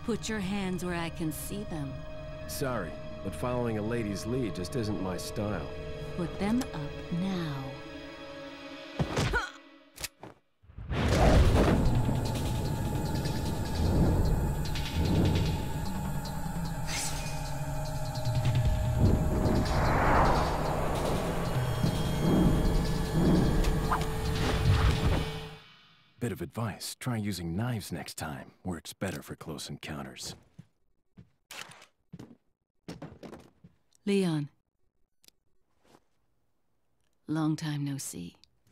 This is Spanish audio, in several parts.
Put your hands where I can see them. Sorry, but following a lady's lead just isn't my style. Put them up now. Bit of advice, try using knives next time. Works better for close encounters. Leon. Long time no see.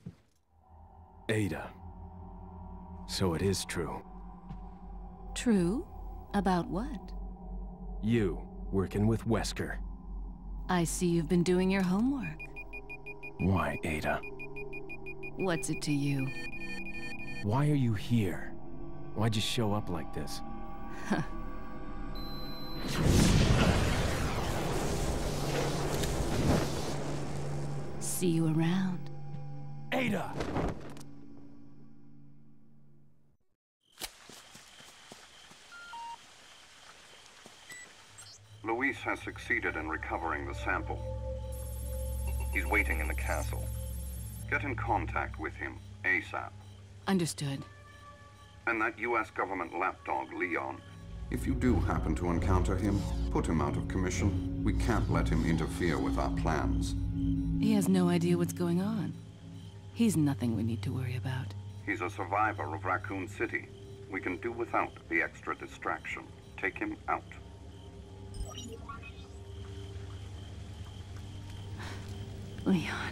Ada. So it is true. True? About what? You, working with Wesker. I see you've been doing your homework. Why, Ada? What's it to you? Why are you here? Why'd you show up like this? See you around. Ada! Luis has succeeded in recovering the sample. He's waiting in the castle. Get in contact with him, ASAP. Understood. And that U.S. government lapdog, Leon. If you do happen to encounter him, put him out of commission. We can't let him interfere with our plans. He has no idea what's going on. He's nothing we need to worry about. He's a survivor of Raccoon City. We can do without the extra distraction. Take him out. Leon.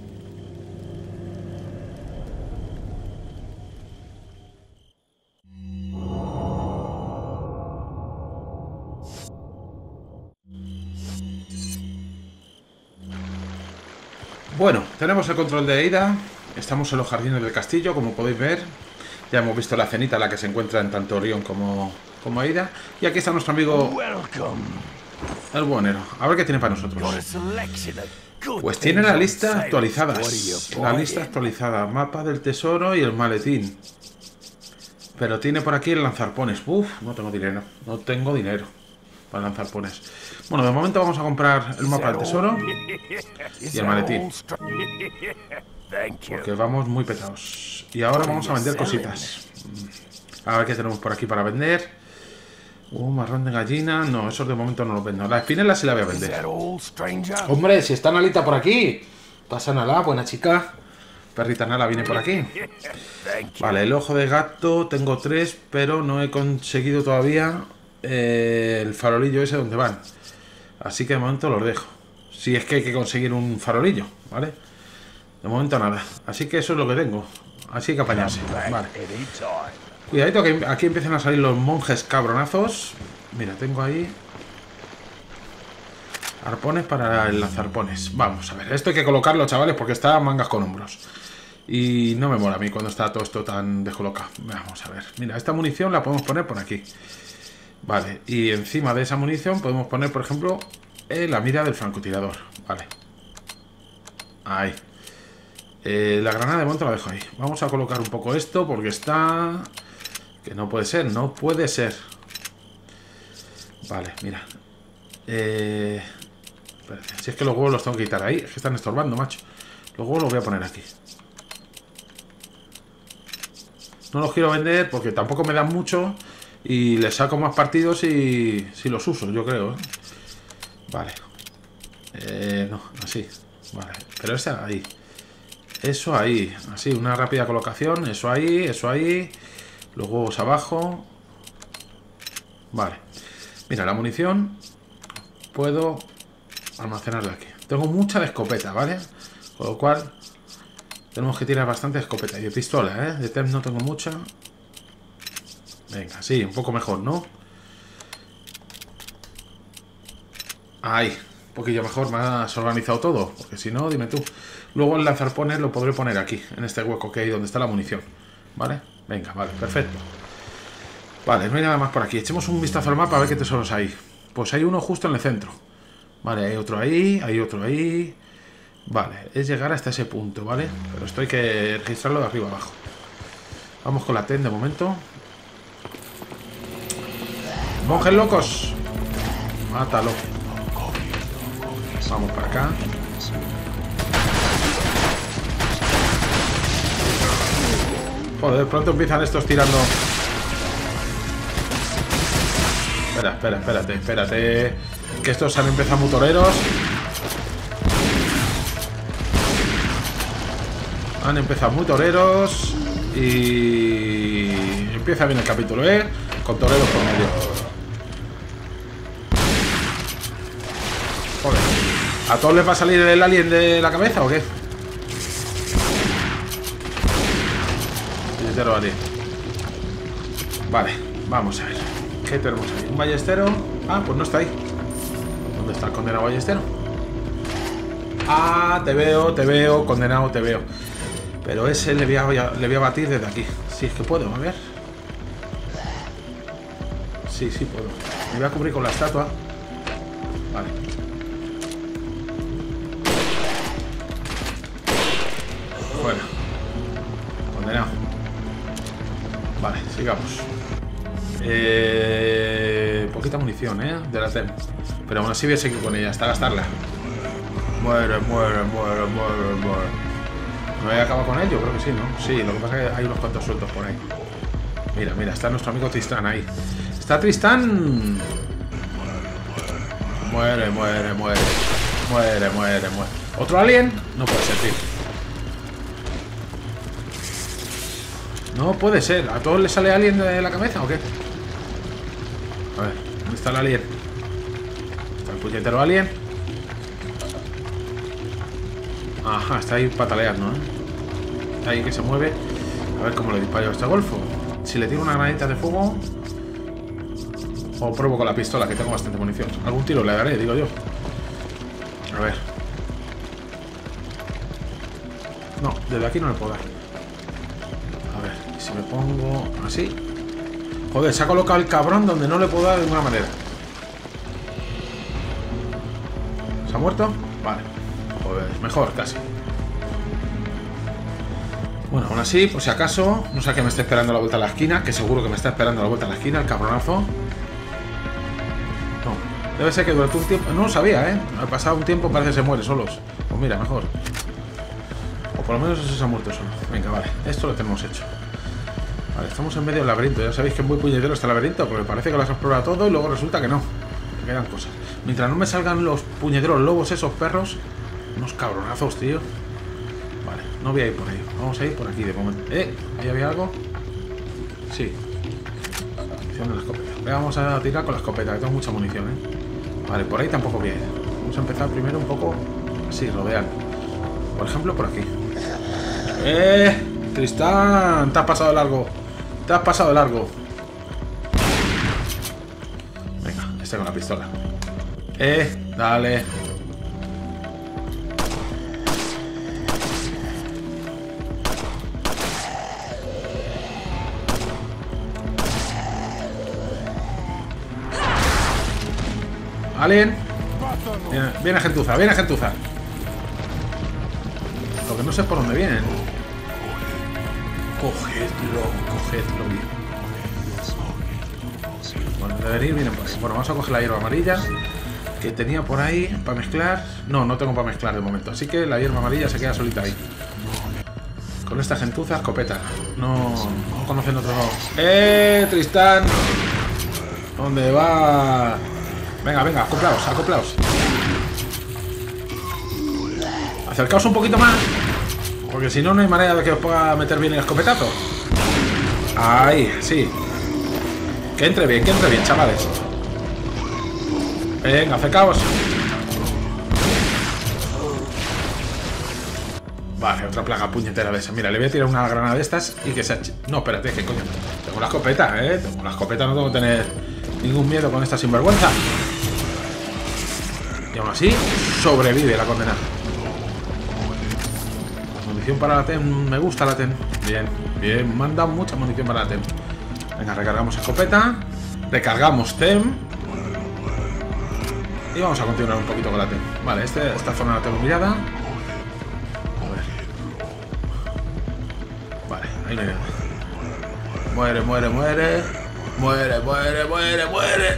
Bueno, tenemos el control de Ada. Estamos en los jardines del castillo, como podéis ver. Ya hemos visto la cenita en la que se encuentran tanto Leon como Ada. Y aquí está nuestro amigo el buonero. A ver qué tiene para nosotros. Pues tiene la lista actualizada. La lista actualizada. Mapa del tesoro y el maletín. Pero tiene por aquí el lanzarpones. Uf, no tengo dinero. No tengo dinero para lanzarpones. Bueno, de momento vamos a comprar el mapa del tesoro y el maletín. Porque vamos muy petados. Y ahora vamos a vender cositas. A ver qué tenemos por aquí para vender. Marrón de gallina. No, esos de momento no los vendo. La espinela sí la voy a vender. Hombre, si está Nalita por aquí. Pasa Nala, buena chica. Perrita Nala viene por aquí. Vale, el ojo de gato. Tengo 3, pero no he conseguido todavía el farolillo ese donde van. Así que de momento los dejo. Si es que hay que conseguir un farolillo, ¿vale? De momento nada. Así que eso es lo que tengo. Así que apañarse. Vale. Cuidadito que aquí empiezan a salir los monjes cabronazos. Mira, tengo ahí arpones para el lanzarpones. Vamos a ver. Esto hay que colocarlo, chavales, porque está mangas con hombros. Y no me mola a mí cuando está todo esto tan descolocado. Vamos a ver. Mira, esta munición la podemos poner por aquí. Vale, y encima de esa munición podemos poner, por ejemplo, la mira del francotirador. Vale. Ahí. La granada de momento la dejo ahí. Vamos a colocar un poco esto porque está... Que no puede ser, no puede ser. Vale, mira. Espérate, si es que los huevos los tengo que quitar ahí. Es que están estorbando, macho. Los huevos los voy a poner aquí. No los quiero vender porque tampoco me dan mucho... Y les saco más partidos si los uso, yo creo, ¿eh? Vale. No, así. Vale, pero esa ahí. Eso ahí. Así, una rápida colocación. Eso ahí, eso ahí. Los huevos abajo. Vale. Mira, la munición puedo almacenarla aquí. Tengo mucha de escopeta, ¿vale? Con lo cual tenemos que tirar bastante de escopeta. Y de pistola, ¿eh? De TEM no tengo mucha. Venga, sí, un poco mejor, ¿no? Ahí, un poquillo mejor, más organizado todo. Porque si no, dime tú. Luego el lanzarpones lo podré poner aquí, en este hueco que hay donde está la munición. ¿Vale? Venga, vale, perfecto. Vale, no hay nada más por aquí. Echemos un vistazo al mapa a ver qué tesoros hay. Pues hay uno justo en el centro. Vale, hay otro ahí, hay otro ahí. Vale, es llegar hasta ese punto, ¿vale? Pero esto hay que registrarlo de arriba abajo. Vamos con la TEN de momento. Monjes locos. Mátalo. Vamos para acá. Joder, de pronto empiezan estos tirando. Espérate. Que estos han empezado muy toreros. Han empezado muy toreros. Y empieza bien el capítulo, con toreros por medio. Joder. ¿A todos les va a salir el alien de la cabeza o qué? Puñetero alien. Vale, vamos a ver. ¿Qué tenemos ahí? ¿Un ballestero? Ah, pues no está ahí. ¿Dónde está el condenado ballestero? Ah, te veo, condenado, te veo. Pero ese le voy a batir desde aquí. Si es que puedo, a ver. Sí, puedo. Me voy a cubrir con la estatua. Vale. Fuera. Condenado. Vale, sigamos. Poquita munición, de la TEM. Pero aún así voy a seguir con ella hasta gastarla. Muere. ¿Me voy a acabar con ello? Creo que sí, ¿no? Sí, lo que pasa es que hay unos cuantos sueltos por ahí. Mira, está nuestro amigo Tristán ahí. ¡Está Tristán! Muere. ¿Otro alien? No puede ser, tío. No puede ser. ¿A todos les sale alien de la cabeza o qué? A ver, ¿dónde está el alien? ¿Está el puñetero alien? Ajá, está ahí pataleando, Está ahí que se mueve. A ver cómo le disparo a este golfo. Si le tiro una granita de fuego o pruebo con la pistola, que tengo bastante munición. Algún tiro le daré, digo yo. A ver. No, desde aquí no le puedo dar. A ver, si me pongo así. Joder, se ha colocado el cabrón donde no le puedo dar de ninguna manera. ¿Se ha muerto? Vale. Joder, mejor casi. Bueno, aún así, por si acaso, no sé que me está esperando a la vuelta a la esquina, que seguro que me está esperando a la vuelta a la esquina, el cabronazo. No, debe ser que durante un tiempo... No lo sabía, Al pasado un tiempo parece que se muere solos. Pues mira, mejor. O por lo menos eso se ha muerto solo. Venga, vale, esto lo tenemos hecho. Vale, estamos en medio del laberinto. Ya sabéis que es muy puñetero este laberinto, porque parece que lo has explorado todo y luego resulta que no. Que quedan cosas. Mientras no me salgan los puñeteros lobos, esos perros... Unos cabronazos, tío. Vale, no voy a ir por ahí. Vamos a ir por aquí de momento. ¿Ahí había algo? Sí. Munición de la escopeta. Vamos a tirar con la escopeta, que tengo mucha munición, Vale, por ahí tampoco voy a ir. Vamos a empezar primero un poco así, rodeando. Por ejemplo, por aquí. Tristán, te has pasado de largo. Venga, este con la pistola. Dale. Alien. Viene gentuza. Lo que no sé es por dónde vienen. Cogedlo bien. Bueno, debería ir bien por ahí. Bueno, vamos a coger la hierba amarilla que tenía por ahí para mezclar. No tengo para mezclar de momento. Así que la hierba amarilla se queda solita ahí. Con esta gentuza, escopeta. No conocen otro lado. Tristán. ¿Dónde va? Venga, acoplaos. Acercaos un poquito más, porque si no, no hay manera de que os pueda meter bien el escopetazo. Ahí, sí. Que entre bien, chavales. Venga, acercaos. Vale, otra plaga puñetera de esa. Mira, le voy a tirar una granada de estas y que se... No, espérate, que coño. Tengo la escopeta, Tengo la escopeta, no tengo que tener ningún miedo con esta sinvergüenza. Y aún así, sobrevive la condena. Munición para la TEM, me gusta la TEM. Bien, me han dado mucha munición para la TEM. Venga, recargamos escopeta. Recargamos TEM. Y vamos a continuar un poquito con la TEM. Vale, esta zona la tengo mirada. A ver. Vale, ahí no hay nada. Muere. Muere, muere, muere, muere.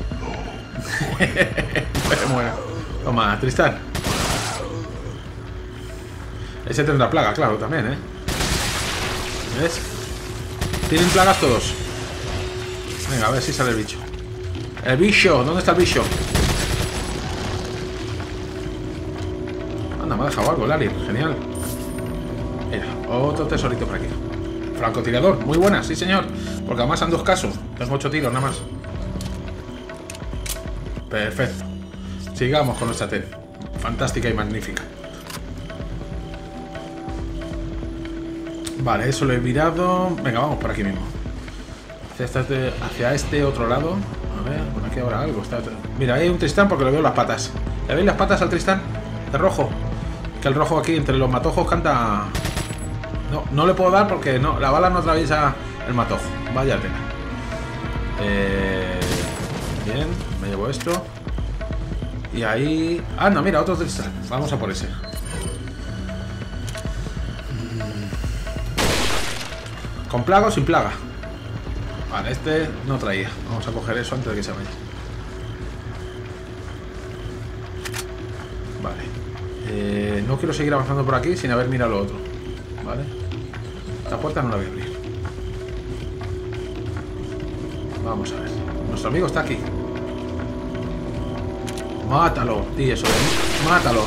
Muere. Toma, Tristán. Ese tendrá plaga, claro, también, ¿eh? ¿Ves? Tienen plagas todos. Venga, a ver si sale el bicho. El bicho, ¿dónde está el bicho? Anda, me ha dejado algo el alien, genial. Mira, otro tesorito por aquí. Francotirador, muy buena, sí señor. Porque además ando escaso. Tengo 8 tiros nada más. Perfecto. Sigamos con nuestra TED. Fantástica y magnífica. Vale, eso lo he mirado. Venga, vamos por aquí mismo. Hacia este otro lado. A ver, por aquí habrá algo. Mira, hay un Tristán porque le veo las patas. ¿Le veis las patas al Tristán? De rojo. Que el rojo aquí entre los matojos canta... No, no le puedo dar porque no, la bala no atraviesa el matojo. Vaya tela. Bien, me llevo esto. Y ahí... Anda, mira, otro Tristán. Vamos a por ese. ¿Con plaga o sin plaga? Vale, este no traía. Vamos a coger eso antes de que se vaya. Vale. No quiero seguir avanzando por aquí sin haber mirado lo otro. Vale. Esta puerta no la voy a abrir. Vamos a ver. Nuestro amigo está aquí. Mátalo, tío, eso de mí. Mátalo.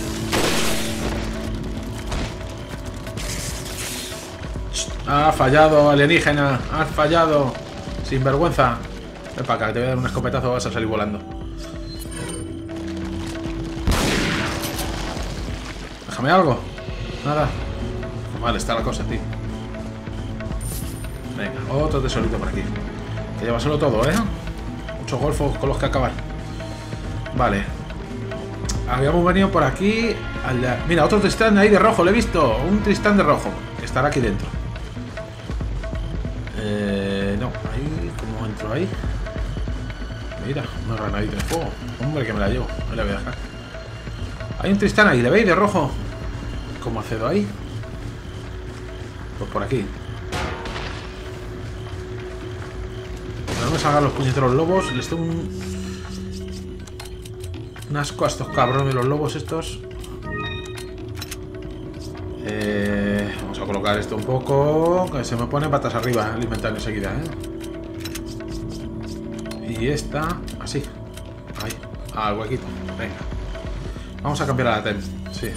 Ha fallado, alienígena. Has fallado. Sinvergüenza. Ven para acá, que te voy a dar un escopetazo. Vas a salir volando. Déjame algo. Nada. Mal está la cosa, tío. Venga, otro tesorito por aquí. Que llévaselo todo, ¿eh? Muchos golfos con los que acabar. Vale. Habíamos venido por aquí. Mira, otro Tristán ahí de rojo, lo he visto. Un Tristán de rojo. Estará aquí dentro. No, ahí, ¿cómo entro ahí? Mira, una granadita de fuego. Hombre, que me la llevo. No la voy a dejar. Hay un Tristán ahí, ¿le veis? De rojo. ¿Cómo accedo ahí? Pues por aquí. No me salgan los puñeteros lobos. Les tengo un asco a estos cabrones, los lobos estos. Vamos a colocar esto un poco. Que se me pone patas arriba el inventario enseguida, ¿eh? Y esta, así. Ahí, al huequito. Venga. Vamos a cambiar a la TEN. Sí.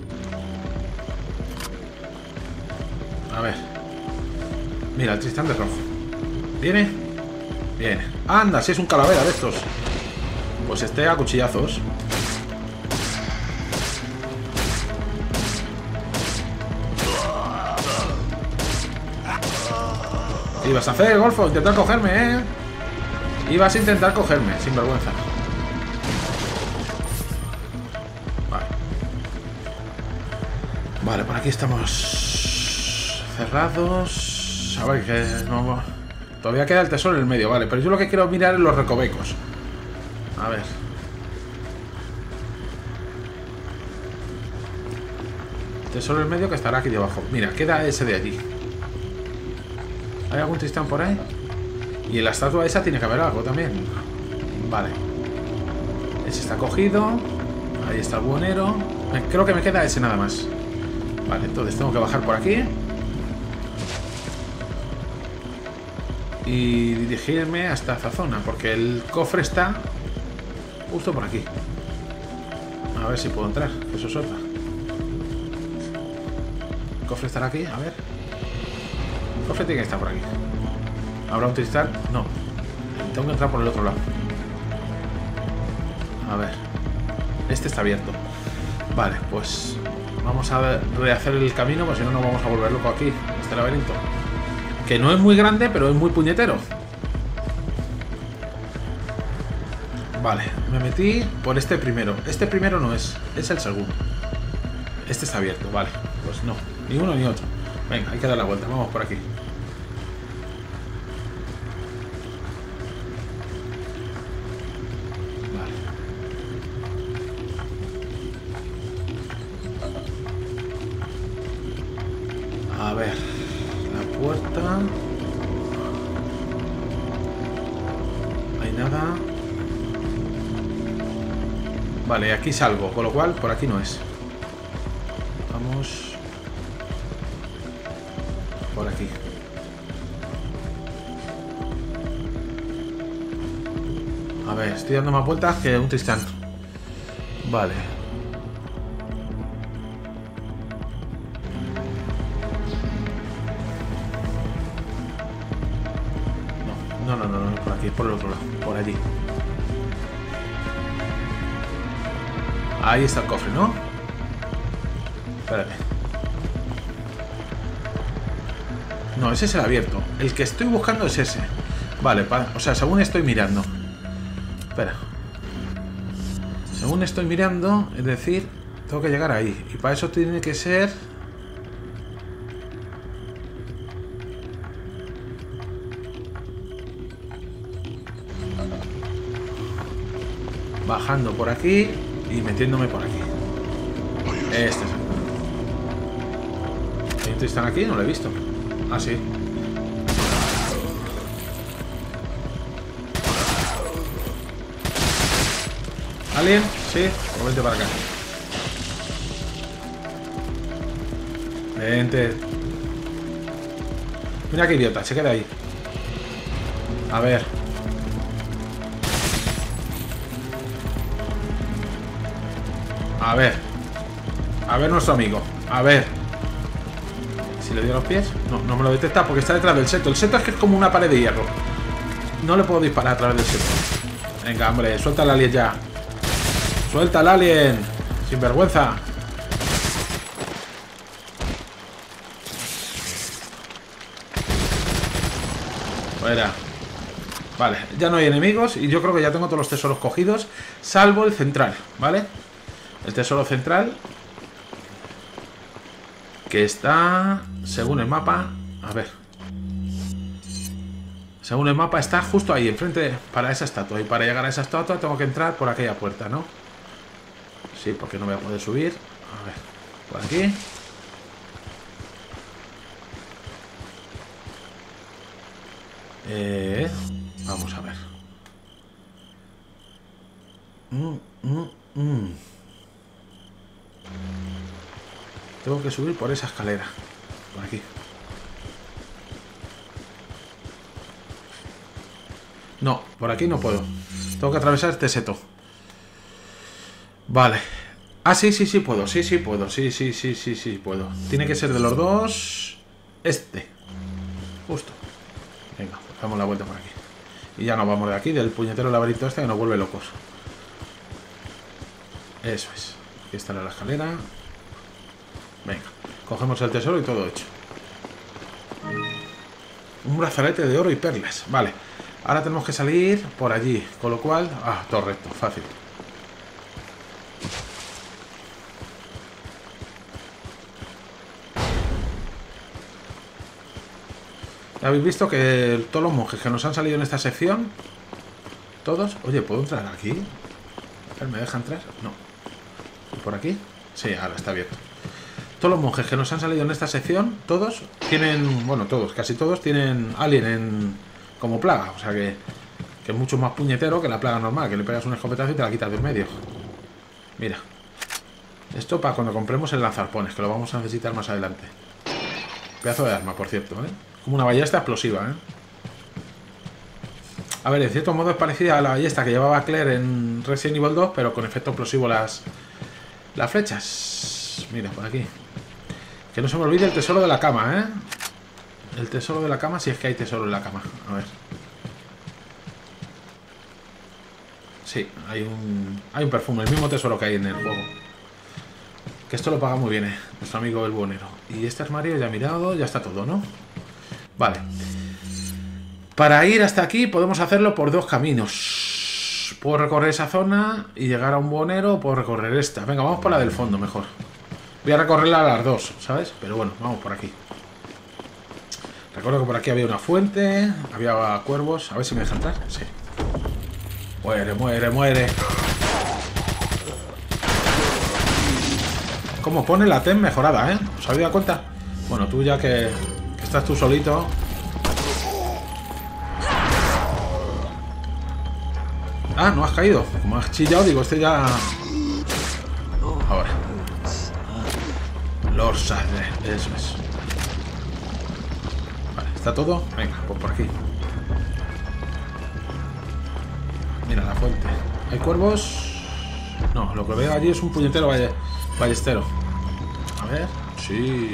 A ver. Mira, el Tristán de rojo. ¿Viene? Viene. Anda, si es un calavera de estos. Pues esté a cuchillazos. ¿Qué ibas a hacer, Golfo? Intentar cogerme, ¿eh? Ibas a intentar cogerme, sin vergüenza. Vale. Vale, por aquí estamos cerrados. A ver, que no... Todavía queda el tesoro en el medio, vale. Pero yo lo que quiero mirar es los recovecos. A ver. Tesoro en el medio que estará aquí debajo. Mira, queda ese de allí. ¿Hay algún Tristán por ahí? Y en la estatua esa tiene que haber algo también. Vale. Ese está cogido. Ahí está el buhonero. Creo que me queda ese nada más. Vale, entonces tengo que bajar por aquí. Y dirigirme hasta esa zona. Porque el cofre está justo por aquí. A ver si puedo entrar. Eso es otra. El cofre estará aquí, a ver. El cofre tiene que estar por aquí. ¿Habrá un Tristán? No. Tengo que entrar por el otro lado. A ver. Este está abierto. Vale, pues vamos a rehacer el camino, porque si no nos vamos a volver loco aquí, este laberinto. Que no es muy grande, pero es muy puñetero. Vale, me metí por este primero. Este primero no es, es el segundo. Este está abierto, vale. Pues no, ni uno ni otro. Venga, hay que dar la vuelta, vamos por aquí. Vale. A ver, la puerta. Vale, aquí salgo, con lo cual por aquí no es. Vamos por aquí. A ver, estoy dando más vueltas que un Tristán. Vale. No, por aquí, por el otro lado, por allí. Ahí está el cofre, ¿no? Espérate. No, ese es el abierto. El que estoy buscando es ese. Vale, o sea, según estoy mirando. Espera. Según estoy mirando, es decir, tengo que llegar ahí. Y para eso tiene que ser... bajando por aquí y metiéndome por aquí. Este es el... ¿Hay están aquí? No lo he visto. Ah, sí. ¿Alguien? Sí. Pues vente para acá. Vente. Mira qué idiota, se queda ahí. A ver. A ver. A ver nuestro amigo. A ver. Si le doy a los pies. No, no me lo detecta porque está detrás del seto. El seto es que es como una pared de hierro. No le puedo disparar a través del seto. Venga, hombre, suelta al alien ya. Suelta al alien. Sin vergüenza. Fuera. Vale, ya no hay enemigos y yo creo que ya tengo todos los tesoros cogidos, salvo el central, ¿vale? El tesoro central, que está, según el mapa, a ver, según el mapa está justo ahí, enfrente, para esa estatua. Y para llegar a esa estatua tengo que entrar por aquella puerta, ¿no? Sí, porque no voy a poder subir. A ver, por aquí. Vamos a ver. Tengo que subir por esa escalera. Por aquí. No, por aquí no puedo. Tengo que atravesar este seto. Vale. Ah, sí, sí, sí puedo. Sí, sí puedo. Sí, sí, sí, sí, sí puedo. Tiene que ser de los dos. Este. Justo. Venga, damos la vuelta por aquí. Y ya nos vamos de aquí, del puñetero laberinto este que nos vuelve locos. Eso es. Aquí está la escalera. Venga, cogemos el tesoro y todo hecho. Un brazalete de oro y perlas. Vale, ahora tenemos que salir por allí. Con lo cual... Ah, todo recto, fácil. Habéis visto que todos los monjes que nos han salido en esta sección, todos... Oye, ¿puedo entrar aquí? A ver, ¿me deja entrar? No. ¿Y por aquí? Sí, ahora está abierto. Todos los monjes que nos han salido en esta sección, todos tienen... Bueno, todos, casi todos tienen alien como plaga. O sea que es mucho más puñetero que la plaga normal, que le pegas un escopetazo y te la quitas del medio. Mira. Esto para cuando compremos el lanzarpones, que lo vamos a necesitar más adelante. Pedazo de arma, por cierto, ¿eh? Como una ballesta explosiva, ¿eh? A ver, en cierto modo es parecida a la ballesta que llevaba Claire en Resident Evil 2, pero con efecto explosivo las flechas. Mira, por aquí. Que no se me olvide el tesoro de la cama, ¿eh? El tesoro de la cama, si es que hay tesoro en la cama. A ver. Sí, hay un perfume, el mismo tesoro que hay en el juego. Que esto lo paga muy bien, nuestro amigo el buhonero. Y este armario ya he mirado, ya está todo, ¿no? Vale. Para ir hasta aquí podemos hacerlo por dos caminos. Puedo recorrer esa zona y llegar a un buhonero, o puedo recorrer esta. Venga, vamos por la del fondo mejor. Voy a recorrerla a las dos, ¿sabes? Pero bueno, vamos por aquí. Recuerdo que por aquí había una fuente, había cuervos. A ver si me deja entrar. Sí. Muere, muere, muere. Como pone la TEM mejorada, ¿eh? ¿Os habéis dado cuenta? Bueno, tú ya que estás tú solito. Ah, no has caído. Como has chillado, digo, este ya Lord Sadler, eso es. Vale, ¿está todo? Venga, pues por aquí. Mira la fuente. ¿Hay cuervos? No, lo que veo allí es un puñetero ballestero. A ver, sí.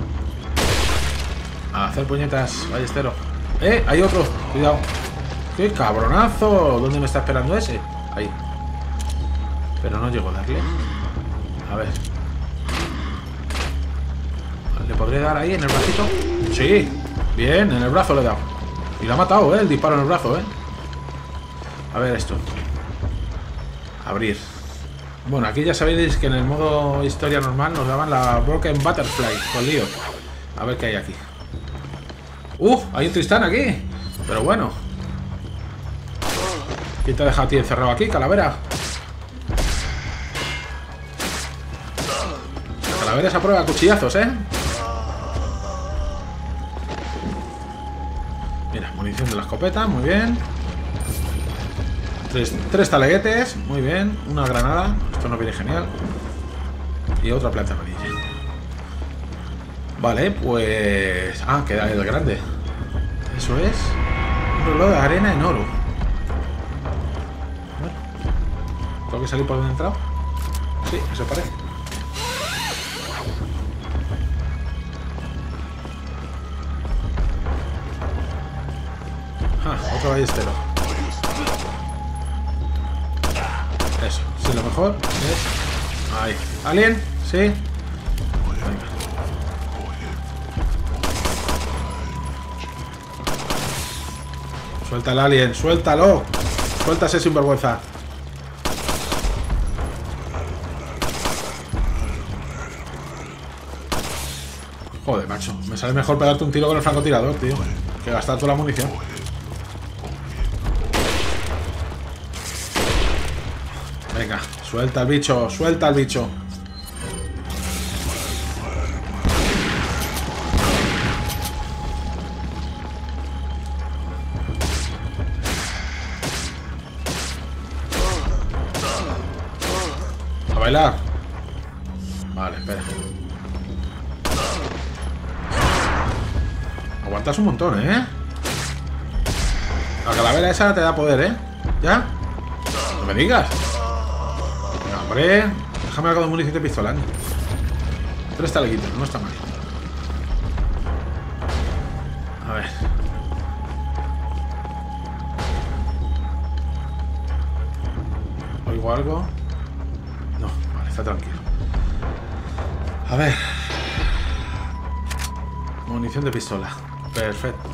A hacer puñetas, ballestero. Hay otro, cuidado. ¡Qué cabronazo! ¿Dónde me está esperando ese? Ahí. Pero no llego a darle. A ver. ¿Le podré dar ahí en el bracito? Sí. Bien, en el brazo le he dado. Y lo ha matado, el disparo en el brazo, A ver esto. Abrir. Bueno, aquí ya sabéis que en el modo historia normal nos daban la Broken Butterfly. Con lío. A ver qué hay aquí. Hay un Tristán aquí. Pero bueno. ¿Quién te ha dejado a ti encerrado aquí, calavera? La calavera es a prueba de cuchillazos, Mira, munición de la escopeta, muy bien. Tres taleguetes, muy bien. Una granada, esto nos viene genial. Y otra planta amarilla. Vale, pues... queda el grande. Eso es. Un reloj de arena en oro. Bueno. ¿Tengo que salir por donde he entrado? Sí, eso parece. Otro ballestero. Eso, sí, lo mejor es... Ahí. ¿Alien? Sí. Venga. Suelta al alien, suéltalo. Suelta ese sinvergüenza. Joder, macho. Me sale mejor pegarte un tiro con el francotirador, tío, que gastar toda la munición. Venga, suelta al bicho, suelta al bicho. A bailar. Vale, espera. Aguantas un montón, La calavera esa te da poder, ¿Ya? No me digas. Hombre, déjame algo de munición de pistola. 3 taleguitos, no está mal. A ver. ¿Oigo algo? No, vale, está tranquilo. A ver. Munición de pistola. Perfecto.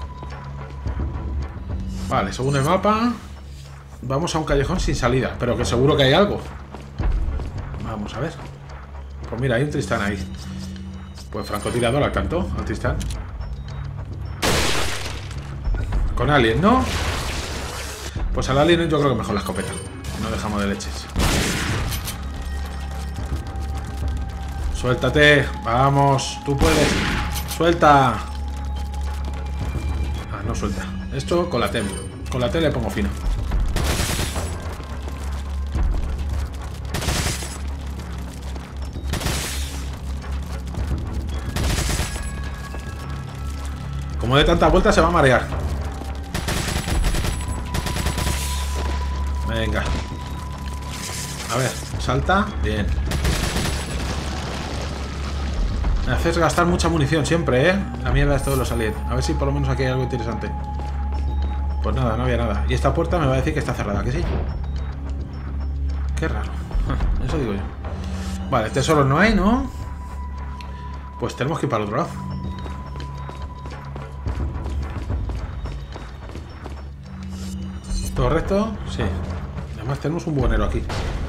Vale, según el mapa, vamos a un callejón sin salida, pero que seguro que hay algo. Vamos a ver. Pues mira, hay un Tristán ahí. Pues francotirador al canto, al Tristán. Con alien, ¿no? Pues al alien yo creo que mejor la escopeta. No dejamos de leches. Suéltate. Vamos, tú puedes. Suelta. No suelta. Esto con la T. Con la T le pongo fino. Como de tantas vueltas se va a marear. Venga. A ver, salta. Bien. Me haces gastar mucha munición siempre, La mierda es todos los aliens. A ver si por lo menos aquí hay algo interesante. Pues nada, no había nada. Y esta puerta me va a decir que está cerrada, ¿que sí? Qué raro. Eso digo yo. Vale, tesoros no hay, ¿no? Pues tenemos que ir para el otro lado. ¿Todo recto? Sí. Además tenemos un buhonero aquí.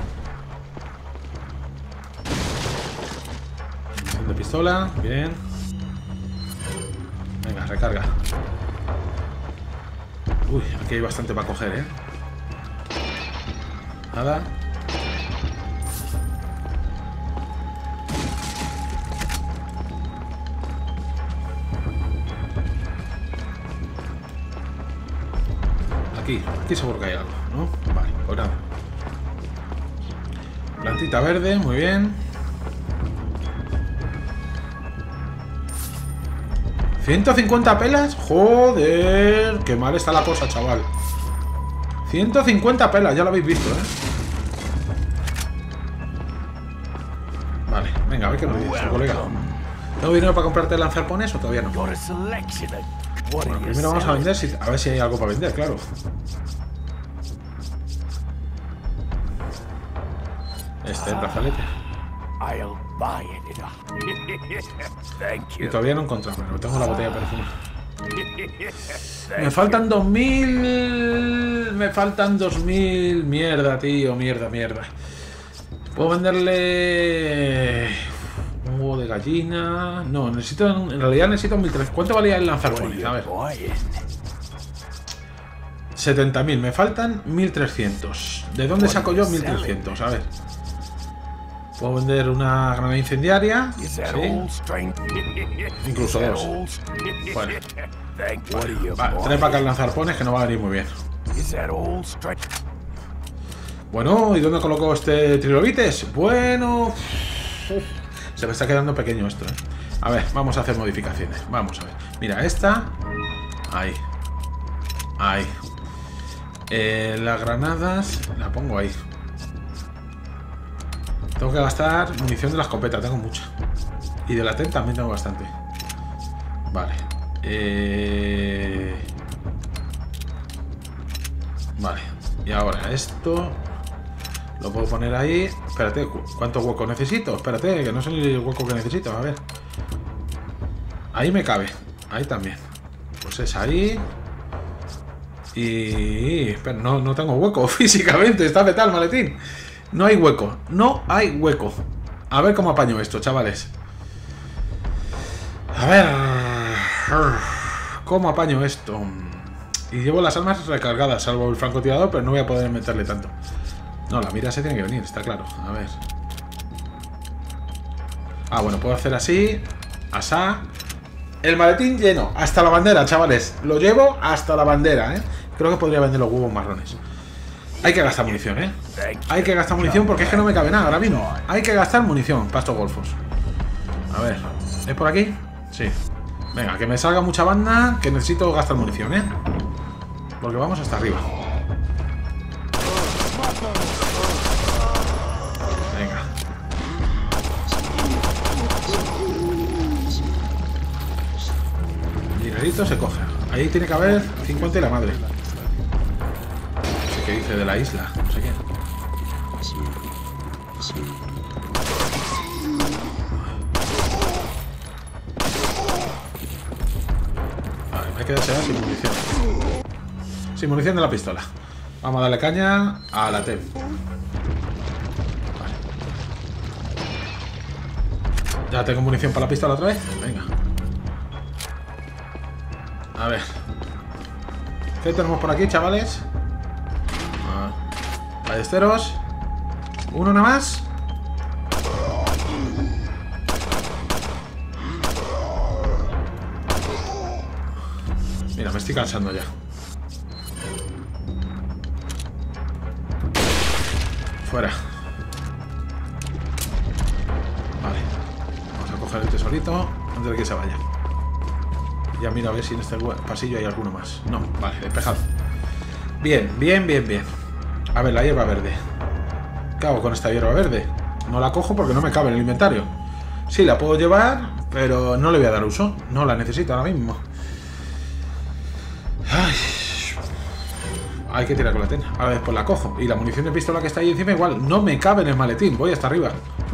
De pistola, bien. Venga, recarga. Uy, aquí hay bastante para coger, Nada. Aquí seguro que hay algo, ¿no? Vale, pues nada. Plantita verde, muy bien. ¿150 pelas? Joder, qué mal está la cosa, chaval. 150 pelas, ya lo habéis visto, ¿eh? Vale, venga, a ver qué nos dice su colega. ¿Tengo dinero para comprarte lanzarpones o todavía no? Bueno, primero vamos a vender, a ver si hay algo para vender, claro. Este, el brazalete. Y todavía no encontramos, pero tengo la botella de perfume. Me faltan 2000. Me faltan 2000. Mierda, tío, mierda. Puedo venderle un huevo de gallina. No, necesito, en realidad necesito 1300. ¿Cuánto valía el lanzarpones? A ver. 70.000, me faltan 1300. ¿De dónde saco yo 1300? A ver. Puedo vender una granada incendiaria. ¿Sí? Incluso dos. Bueno. Vale, trae para acá el lanzarpones que no va a venir muy bien. Bueno, ¿y dónde coloco este trilobites? Bueno. Se me está quedando pequeño esto, ¿eh? A ver, vamos a hacer modificaciones. Vamos a ver. Mira, esta. Ahí. Ahí. Las granadas la pongo ahí. Tengo que gastar munición de la escopeta, tengo mucha. Y de la TEN también tengo bastante. Vale. Vale. Y ahora esto lo puedo poner ahí. Espérate, ¿cuánto hueco necesito? Espérate, que no sé el hueco que necesito. A ver. Ahí me cabe. Ahí también. Pues es ahí. Y... Espera, no tengo hueco físicamente. Está vetado el maletín. No hay hueco. No hay hueco. A ver cómo apaño esto, chavales. A ver... ¿Cómo apaño esto? Y llevo las armas recargadas, salvo el francotirador, pero no voy a poder meterle tanto. No, la mira se tiene que venir, está claro. A ver. Ah, bueno, puedo hacer así. Asá. El maletín lleno. Hasta la bandera, chavales. Lo llevo hasta la bandera, ¿eh? Creo que podría vender los huevos marrones. Hay que gastar munición, ¿eh? Hay que gastar munición porque es que no me cabe nada ahora mismo. Hay que gastar munición para estos golfos. A ver. ¿Es por aquí? Sí. Venga, que me salga mucha banda, que necesito gastar munición, ¿eh? Porque vamos hasta arriba. Venga. Dinerito se coge. Ahí tiene que haber 50 y la madre. No sé qué dice de la isla. No sé qué. Vale, me queda sin munición. Sin munición de la pistola. Vamos a darle caña a la TEM. Vale. Ya tengo munición para la pistola otra vez. Venga. A ver. ¿Qué tenemos por aquí, chavales? Ballesteros. Uno nada más. Mira, me estoy cansando ya. Fuera. Vale. Vamos a coger el tesorito antes de que se vaya. Ya mira a ver si en este pasillo hay alguno más. No, vale, despejado. Bien. A ver, la hierba verde. ¿Qué hago con esta hierba verde? No la cojo porque no me cabe en el inventario. Sí, la puedo llevar, pero no le voy a dar uso. No la necesito ahora mismo. Ay. Hay que tirar con la TEN. A ver, pues la cojo. Y la munición de pistola que está ahí encima igual no me cabe en el maletín. Voy hasta arriba.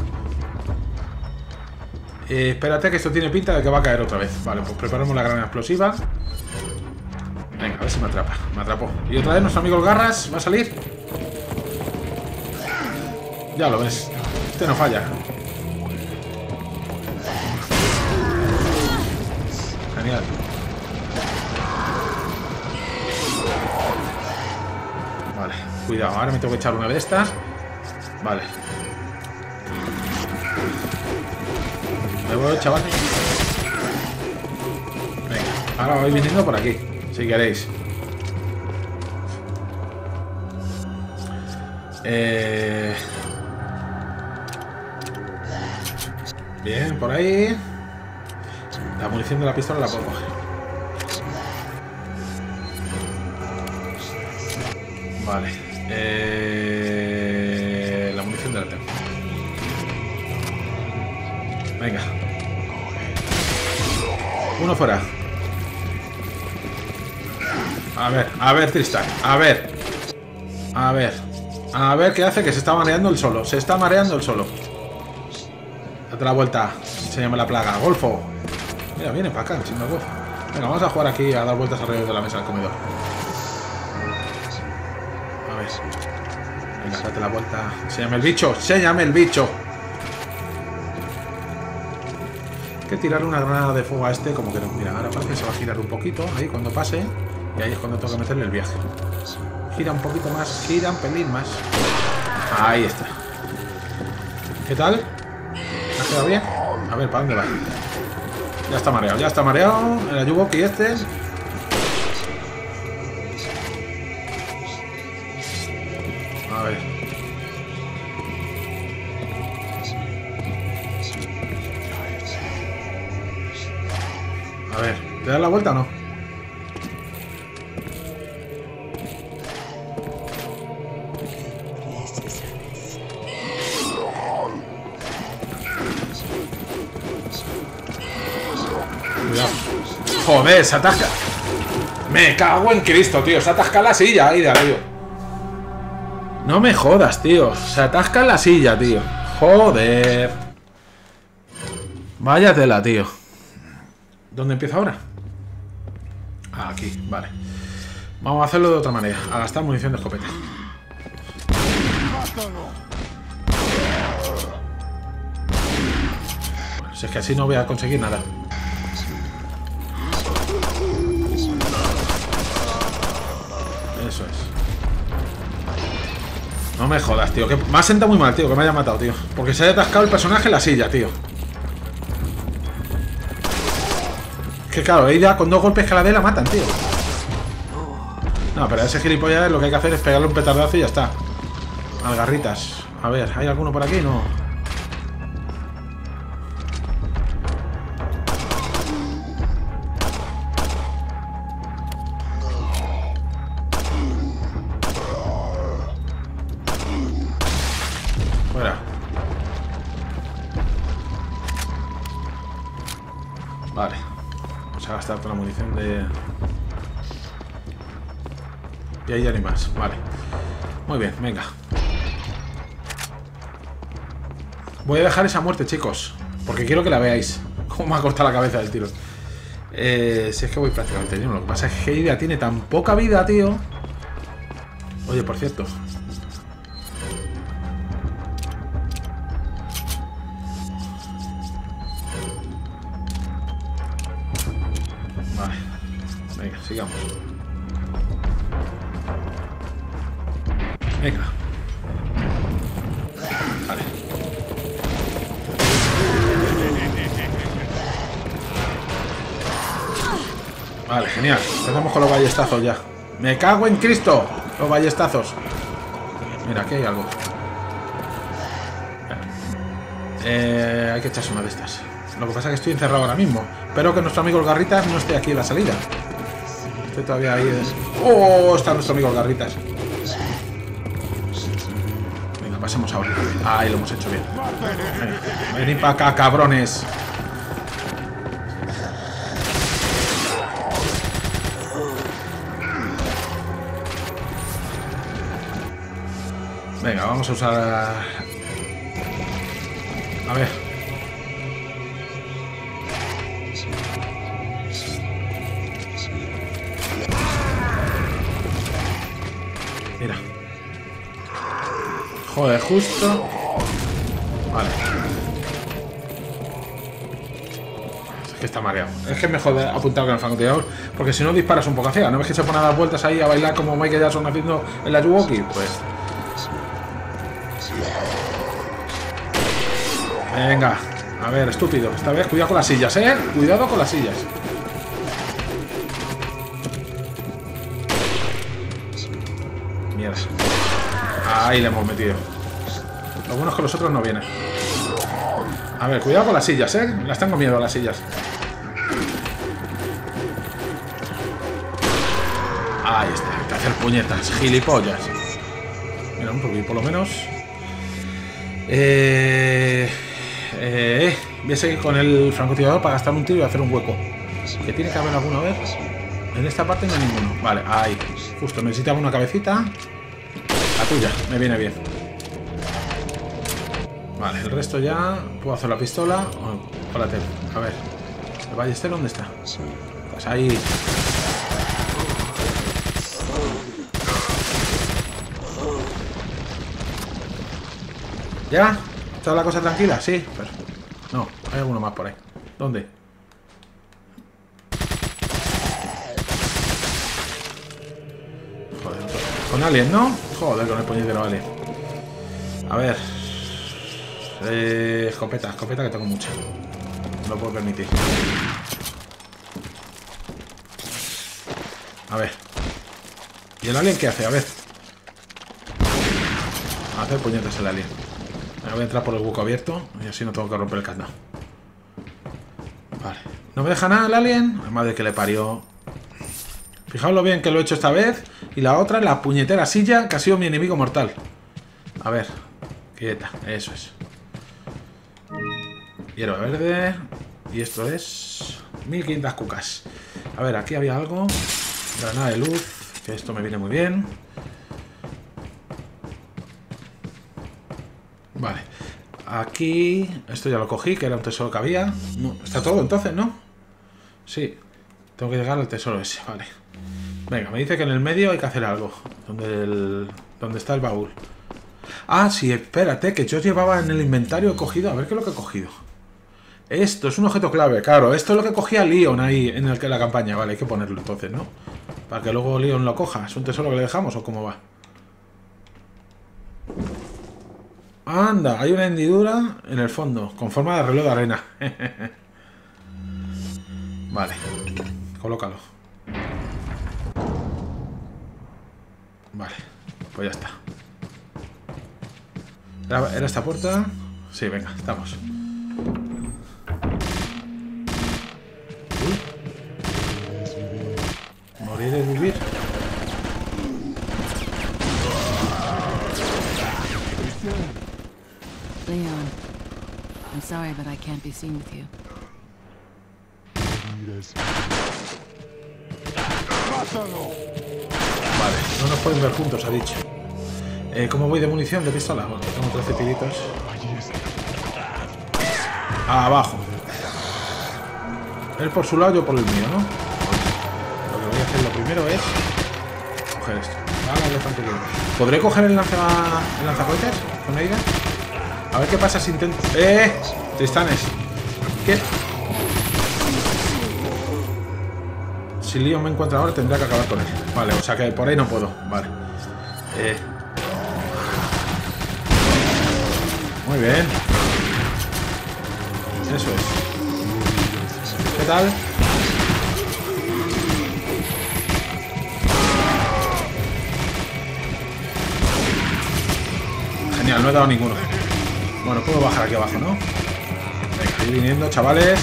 Espérate que esto tiene pinta de que va a caer otra vez. Vale, pues preparamos la granada explosiva. Venga, a ver si me atrapa. Me atrapó. Y otra vez nuestro amigo el Garras va a salir. Ya lo ves. Este no falla. Genial. Vale, cuidado. Ahora me tengo que echar una de estas. Vale. Me voy, chaval. Venga, ahora voy viniendo por aquí, si queréis. Bien, por ahí. La munición de la pistola la puedo coger. Vale. La munición de la tengo. Venga. Uno fuera. A ver, Tristan. A ver qué hace, que se está mareando el solo. Se está mareando el solo. Date la vuelta. Enséñame la plaga. Golfo. Mira, viene para acá, sin golfo. Venga, vamos a jugar aquí a dar vueltas alrededor de la mesa del comedor. A ver. Venga, date la vuelta. Enséñame el bicho. Enséñame el bicho. Hay que tirar una granada de fuego a este, como que no. Mira, ahora parece que se va a girar un poquito. Ahí cuando pase. Y ahí es cuando tengo que meterle el viaje. Gira un poquito más. Gira un pelín más. Ahí está. ¿Qué tal? ¿Me ha quedado bien? A ver, ¿para dónde va? Ya está mareado, ya está mareado. El Ayuwoki este. A ver. A ver, ¿te das la vuelta o no? Cuidado. Joder, se atasca. Me cago en Cristo, tío. Se atasca la silla ahí de arriba. No me jodas, tío. Se atasca la silla, tío. Joder. Vaya tela, tío. ¿Dónde empieza ahora? Aquí, vale. Vamos a hacerlo de otra manera. A gastar munición de escopeta. Bueno, si es que así no voy a conseguir nada. Eso es. No me jodas, tío. Que me ha sentado muy mal, tío, que me haya matado, tío. Porque se haya atascado el personaje en la silla, tío. Que claro, ella con 2 golpes que la dé la matan, tío. No, pero a ese gilipollas lo que hay que hacer es pegarle un petardazo y ya está. Algarritas. A ver, ¿hay alguno por aquí? No. Fuera. Vale. Vamos a gastar toda la munición de... Y ahí ya ni más. Vale. Muy bien, venga. Voy a dejar esa muerte, chicos. Porque quiero que la veáis. Cómo me ha cortado la cabeza del tiro. Si es que voy prácticamente lleno. Lo que pasa es que ella tiene tan poca vida, tío. Oye, por cierto. Vale. Venga, sigamos. Venga. Vale. Vale, genial. Empezamos con los ballestazos ya. ¡Me cago en Cristo! Los ballestazos. Mira, aquí hay algo. Hay que echarse una de estas. Lo que pasa es que estoy encerrado ahora mismo. Espero que nuestro amigo el Garritas no esté aquí en la salida. Estoy todavía ahí. ¡Oh! Está nuestro amigo el Garritas. Venga, pasemos ahora. Ahí lo hemos hecho bien. Venga, venid para acá, cabrones. Venga, vamos a usar... A ver. Mira. Joder, justo. Vale. Es que está mareado. Es que es mejor apuntar con el francotirador, porque si no disparas un poco hacia. ¿No ves que se pone a dar vueltas ahí a bailar como Michael Jackson haciendo el Ayuwoki? Pues... Venga, a ver, estúpido. Esta vez cuidado con las sillas, ¿eh? Cuidado con las sillas. Mierda. Ahí le hemos metido. Lo bueno es que los otros no vienen. A ver, cuidado con las sillas, ¿eh? Las tengo miedo a las sillas. Ahí está, hay que hacer puñetas, gilipollas. Mira, un poquito por lo menos. Voy a seguir con el francotirador para gastar un tiro y hacer un hueco. Que tiene que haber alguno, a ver. En esta parte no hay ninguno. Vale, ahí. Justo, necesitaba una cabecita. La tuya, me viene bien. Vale, el resto ya. Puedo hacer la pistola. Espérate, a ver. ¿El ballester dónde está? Pues ahí. ¿Ya? ¿Está la cosa tranquila? Sí, pero... No, hay alguno más por ahí. ¿Dónde? Joder, con alien, ¿no? Joder, con el puñetero alien. A ver. Escopeta que tengo mucha. No lo puedo permitir. A ver. ¿Y el alien qué hace? A ver. A hacer puñetas el alien. Voy a entrar por el hueco abierto y así no tengo que romper el candado. Vale. ¿No me deja nada el alien? La madre que le parió. Fijaos lo bien que lo he hecho esta vez. Y la otra, la puñetera silla, que ha sido mi enemigo mortal. A ver. Quieta. Eso es. Hierba verde. Y esto es... 1500 cucas. A ver, aquí había algo. Granada de luz. Que esto me viene muy bien. Vale. Aquí... Esto ya lo cogí, que era un tesoro que había. No, está todo entonces, ¿no? Sí. Tengo que llegar al tesoro ese, vale. Venga, me dice que en el medio hay que hacer algo. Donde está el baúl. Ah, sí, espérate, que yo llevaba en el inventario, he cogido... A ver qué es lo que he cogido. Esto es un objeto clave, claro. Esto es lo que cogía Leon ahí en la campaña. Vale, hay que ponerlo entonces, ¿no? Para que luego Leon lo coja. ¿Es un tesoro que le dejamos o cómo va? Anda, hay una hendidura en el fondo, con forma de reloj de arena. Vale, colócalo. Vale, pues ya está. ¿Era esta puerta? Sí, venga, estamos. Morir es vivir. Leon, I'm sorry, but I can't be seen with you. Vale, no nos pueden ver juntos, ha dicho. ¿Cómo voy de munición de pistola? Bueno, tengo 13 tiritos. Abajo. Él por su lado, yo por el mío, ¿no? Lo que voy a hacer lo primero es coger esto. ¿Podré coger el lanzacohetes con ella? A ver qué pasa si intento... Tristanes. ¿Qué? Si Leon me encuentra ahora tendrá que acabar con él. Vale, o sea que por ahí no puedo. Vale. Muy bien. Eso es. ¿Qué tal? Genial, no he dado ninguno. Bueno, puedo bajar aquí abajo, ¿no? Venga, ir viniendo, chavales.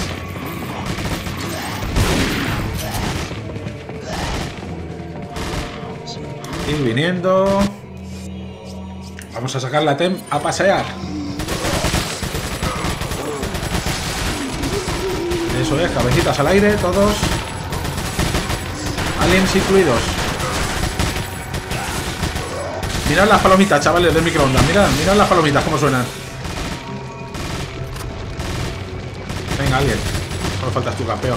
Ir viniendo. Vamos a sacar la TEM a pasear. Eso es, cabecitas al aire, todos. Aliens incluidos. Mirad las palomitas, chavales, del microondas. Mirad las palomitas, cómo suenan. Venga, alien. Solo faltas tú, campeón.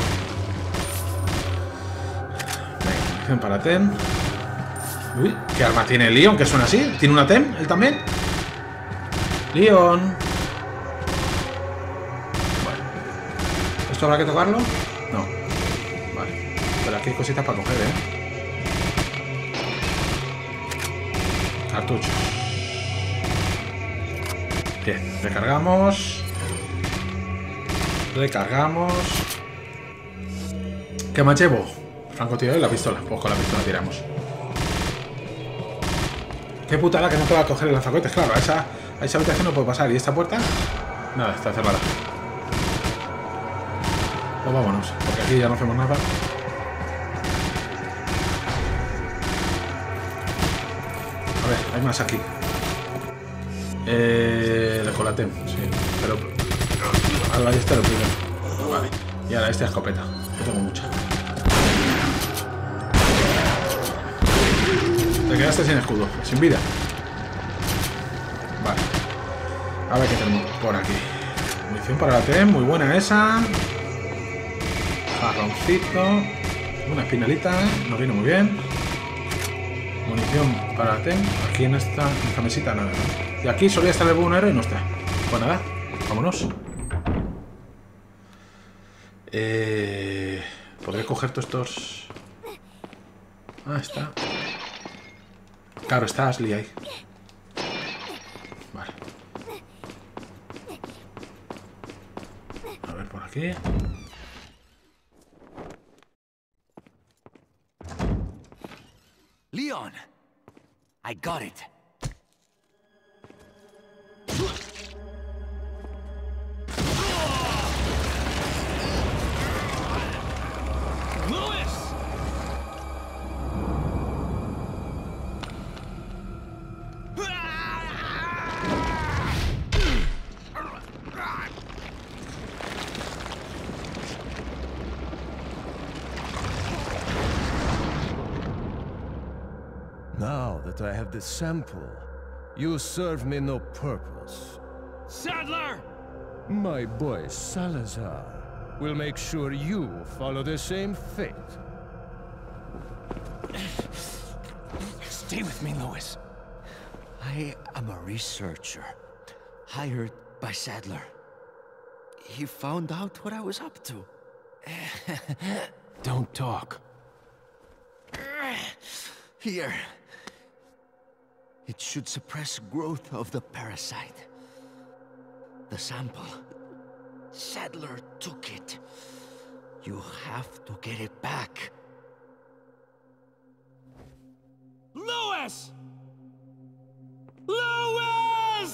Venga, munición para TEM. Uy, ¿qué arma tiene Leon? ¿Que suena así? ¿Tiene una TEM? ¿Él también? Leon. Bueno. ¿Esto habrá que tocarlo? No. Vale. Pero aquí hay cositas para coger, Cartucho. Bien, recargamos. Recargamos. ¿Qué más llevo? Francotirador y la pistola. Pues con la pistola tiramos. Qué putada que no pueda coger el lanzacohetes. Claro, a esa habitación no puedo pasar. ¿Y esta puerta? Nada, está cerrada. Pues vámonos, porque aquí ya no hacemos nada. A ver, hay más aquí. El colatem, sí. Pero... Ahora este lo primero. Vale. Y ahora esta escopeta. Yo tengo mucha. Te quedaste sin escudo, sin vida. Vale. A ver qué tenemos por aquí. Munición para la TEM, muy buena esa. Jarroncito. Una espinelita, nos viene muy bien. Munición para la TEM. Aquí en esta mesita nada, ¿no? Y aquí solía estar el buhonero y no está. Pues nada, vámonos. ¿Podré coger todos estos? Ah, está. Claro, está Ashley ahí. Vale. A ver por aquí. Leon, I got it. Now that I have the sample, you serve me no purpose. Sadler! My boy Salazar will make sure you follow the same fate. Stay with me, Louis. I am a researcher, hired by Sadler. He found out what I was up to. Don't talk. Here. It should suppress growth of the parasite. The sample. Sadler took it. You have to get it back. Louis! Louis!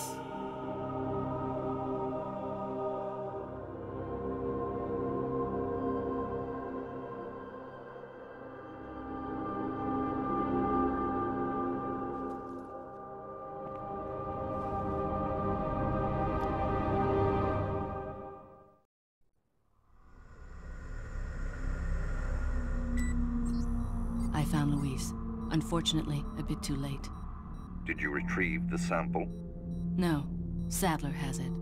I found Louise. Unfortunately, a bit too late. Did you retrieve the sample? No, Sadler has it.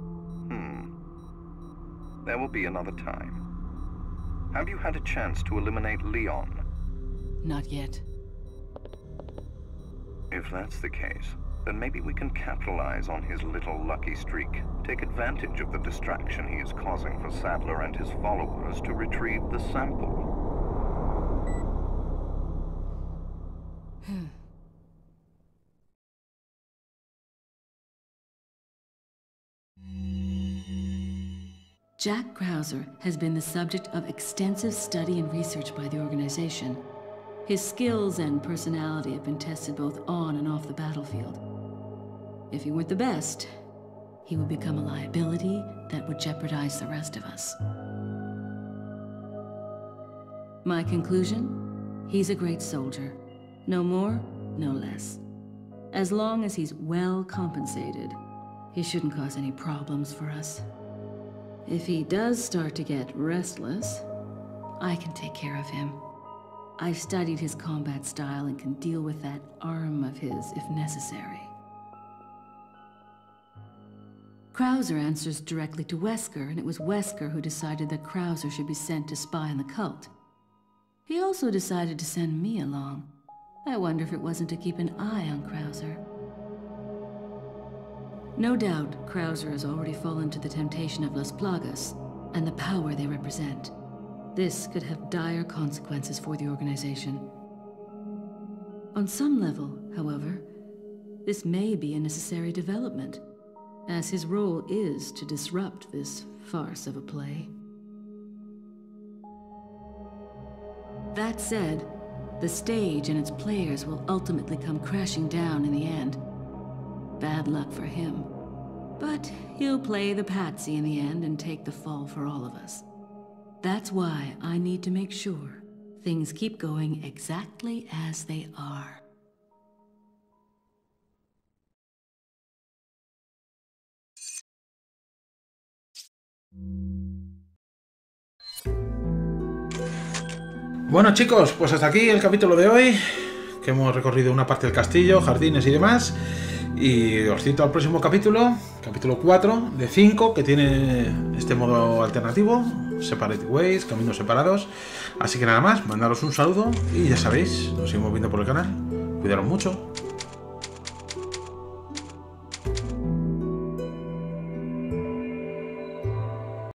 There will be another time. Have you had a chance to eliminate Leon? Not yet. If that's the case, then maybe we can capitalize on his little lucky streak. Take advantage of the distraction he is causing for Sadler and his followers to retrieve the sample. Jack Krauser has been the subject of extensive study and research by the organization. His skills and personality have been tested both on and off the battlefield. If he weren't the best, he would become a liability that would jeopardize the rest of us. My conclusion? He's a great soldier. No more, no less. As long as he's well compensated, he shouldn't cause any problems for us. If he does start to get restless, I can take care of him. I've studied his combat style and can deal with that arm of his if necessary. Krauser answers directly to Wesker, and it was Wesker who decided that Krauser should be sent to spy on the cult. He also decided to send me along. I wonder if it wasn't to keep an eye on Krauser. No doubt, Krauser has already fallen to the temptation of Las Plagas and the power they represent. This could have dire consequences for the organization. On some level, however, this may be a necessary development, as his role is to disrupt this farce of a play. That said, the stage and its players will ultimately come crashing down in the end. Bad luck for him. But he'll play the patsy in the end and take the fall for all of us. That's why I need to make sure things keep going exactly as they are. Bueno chicos, pues hasta aquí el capítulo de hoy, que hemos recorrido una parte del castillo, jardines y demás. Y os cito al próximo capítulo, capítulo 4 de 5, que tiene este modo alternativo, Separate Ways, caminos separados. Así que nada más, mandaros un saludo y ya sabéis, nos seguimos viendo por el canal. Cuidaros mucho.